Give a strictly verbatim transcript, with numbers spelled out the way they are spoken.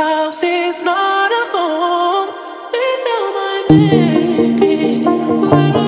house is not a home without my baby. Why